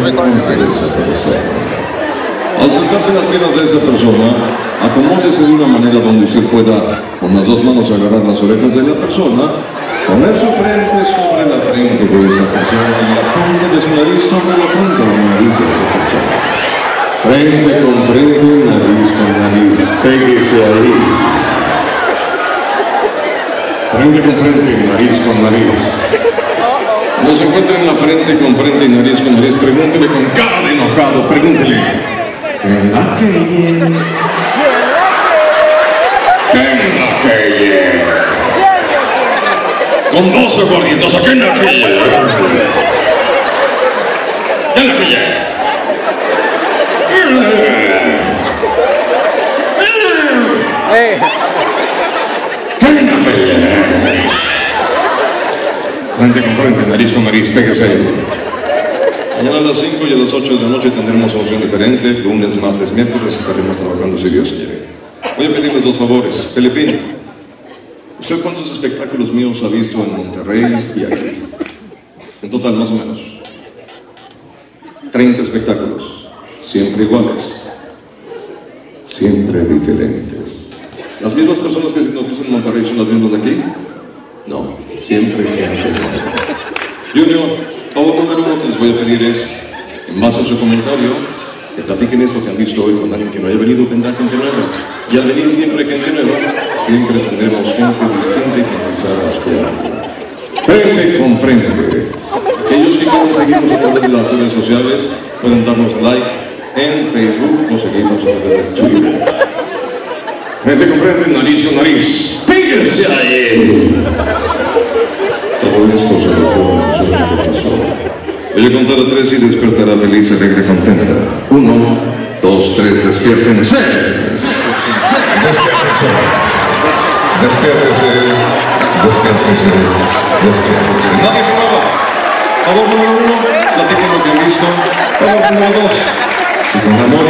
de esa persona. Al sentarse en las piernas de esa persona, acomódese de una manera donde usted pueda, con las dos manos, agarrar las orejas de la persona, poner su frente sobre la frente de esa persona y la punta de su nariz sobre la punta de la nariz de esa persona. Frente con frente, nariz con nariz. Péguese ahí. Frente con frente, nariz con nariz. Cuando se encuentren la frente con frente y nariz con nariz, pregúntele con cara de enojado, pregúntele. ¿En la calle? ¿En la calle? Con dos aguardientos, ¿a qué en la calle? ¿En la calle? Frente con frente, nariz con nariz, pégase ahí. Mañana a las 5 y a las 8 de la noche tendremos una opción diferente. Lunes, martes, miércoles estaremos trabajando si Dios quiere. Voy a pedirles dos favores. Felipín, ¿usted cuántos espectáculos míos ha visto en Monterrey y aquí? En total, más o menos. 30 espectáculos. Siempre iguales. Siempre diferentes. ¿Las mismas personas que nos puso en Monterrey son las mismas de aquí? No, siempre gente nueva. Junior, favor número uno que les voy a pedir es, en base a su comentario, que platiquen esto que han visto hoy con alguien que no haya venido, tendrá gente nueva. Y al venir siempre gente nueva, siempre tendremos gente distinta y comenzar a frente con frente. Aquellos que quieran seguirnos a través de las redes sociales pueden darnos like en Facebook o seguirnos a través de Twitter. Frente con frente, nariz con nariz. ¡Píquese ahí! Todo esto se lo fue una persona que pasó. Voy a contar a 3 y despertará feliz, alegre, contenta. 1, 2, 3, despiértense. Despiértense. Despiértense. Despiértense. Despiértense. Nadie se mueva. Favor número 1, platiquen lo que han visto. Favor número 2, si con amor